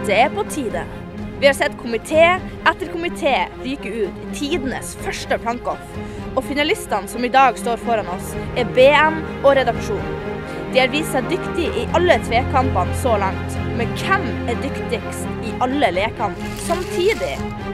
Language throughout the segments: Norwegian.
det på tide. Vi har sett komité etter komité ryke ut i tidenes første plankoff, og finalistene som i dag står foran oss BM og redaksjon. De har vist seg dyktige i alle tvekampene så langt, men hvem dyktigst i alle lekene samtidig?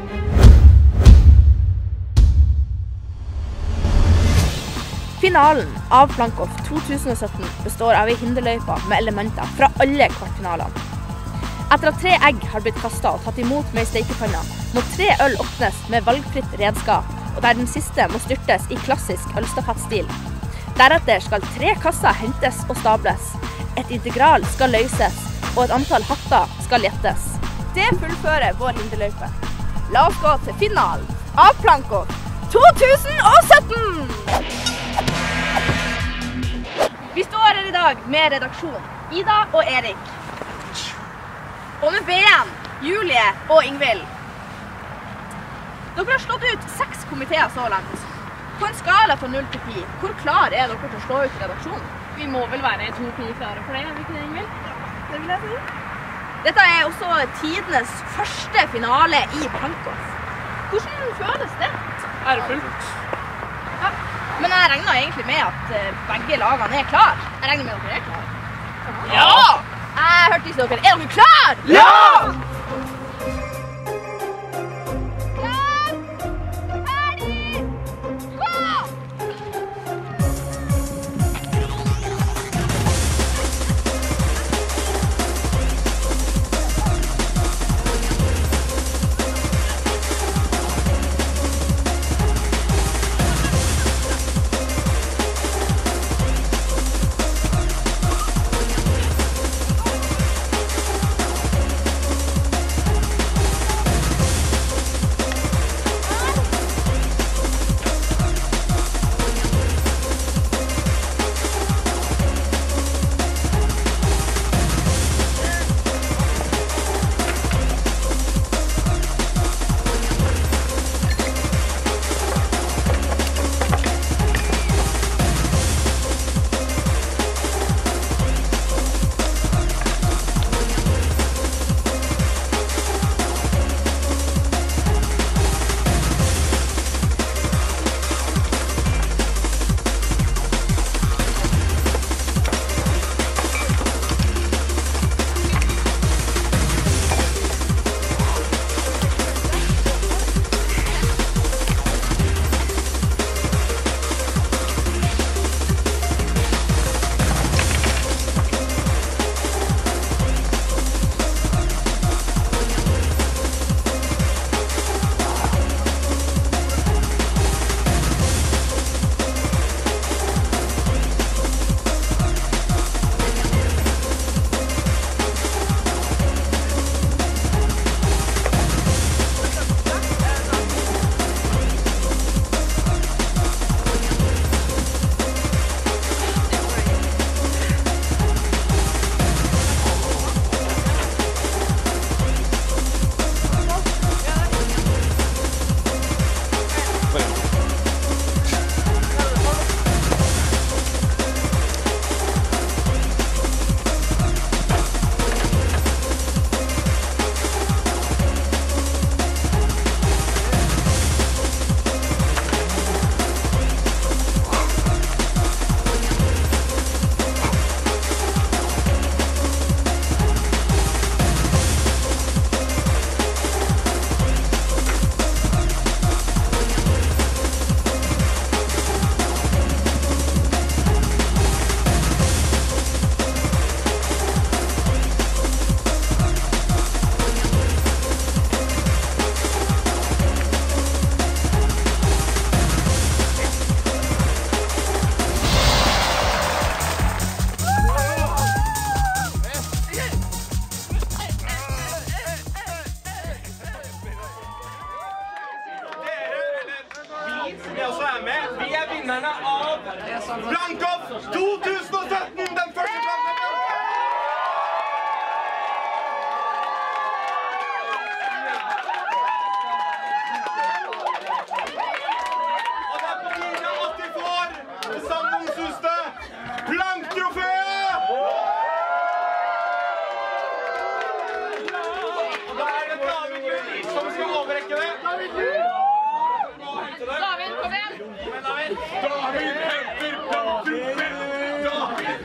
Finalen av Plankoff 2017 består av en hinderløype med elementer fra alle kvartfinalene. Etter at 3 egg har blitt kastet og tatt imot med steikepanna, må 3 øl åpnes med valgfritt redskap, og der den siste må styrtes i klassisk ølstafettstil. Deretter skal 3 kasser hentes og stables, et integral skal løses, og et antall hatter skal gjettes. Det fullfører vår hinderløype. La oss gå til finalen av Plankoff 2017! Vi står her i dag med redaksjon, Ida og Erik. Og med BM, Julie og Ingvild. Dere har slått ut 6 komiteer så langt. På en skala fra 0 til 10, hvor klar dere til å slå ut redaksjonen? Vi må vel være 2 pi klare for det, er vi ikke det, Ingvild? Det vil jeg si. Dette er også tidenes første finale i Plankoff. Hvordan føles det? Ærefullt. Ja, men jeg regner egentlig med at begge lagene er klar. Jeg regner med at dere er klar. Ja! Jeg hørte ikke dere. Er dere klar? Ja!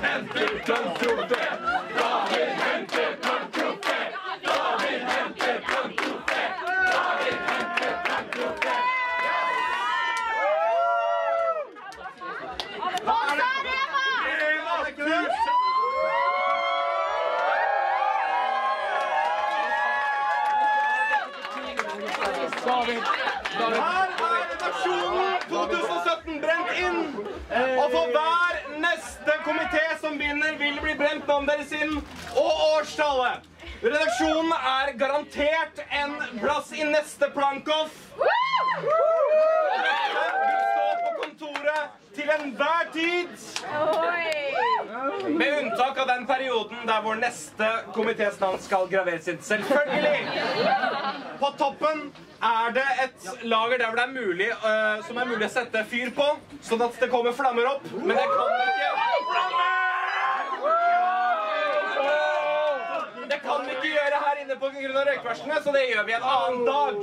henter Pantofe! David henter Pantofe! David henter Pantofe! David henter Pantofe! Her redaksjonen 2017 brent inn, og for hver neste komité som vinner vil bli brent navn deres inn og årstallet. Redaksjonen garantert en plass I neste plank-off. Vil stå på kontoret til enhver tid. Med unntak av den perioden der vår neste komités navn skal graveres inn. Selvfølgelig! På toppen det et lager der hvor det mulig, som mulig å sette fyr på, sånn at det kommer flammer opp. Men det kan ikke flammer! Det kan vi ikke gjøre her inne på grunn av røykverstene, så det gjør vi en annen dag.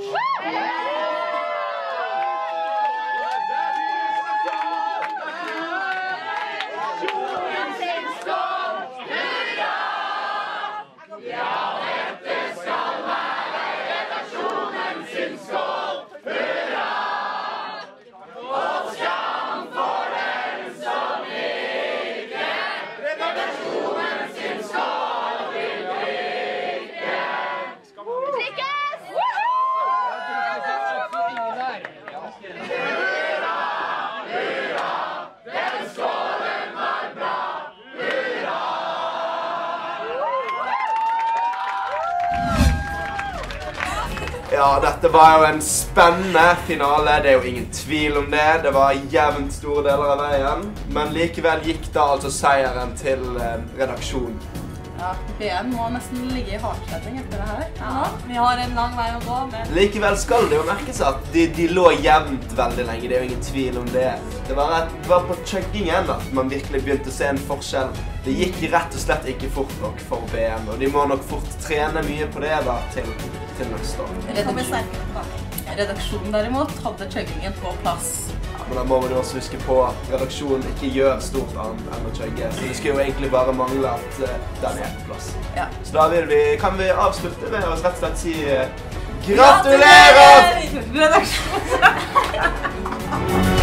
Ja, dette var jo en spennende finale, det jo ingen tvil om det. Det var jevnt store deler av veien, men likevel gikk da altså seieren til redaksjonen. Ja, BN må nesten ligge I hardsetting etter det her. Ja, vi har en lang vei å gå, men... Likevel skal det jo merkes at de lå jevnt veldig lenge, det jo ingen tvil om det. Det var på chuggingen at man virkelig begynte å se en forskjell. Det gikk rett og slett ikke fort nok for BN, og de må nok fort trene mye på det da til neste år. Redaksjonen derimot hadde chuggingen på plass. Ja, men da må man jo også huske på at redaksjonen ikke gjør stort annet enn å chugge, så det skulle jo egentlig bare mangle at den på plass. Ja. Så da kan vi avslutte med å rett og slett si gratulerer! Redaksjonen!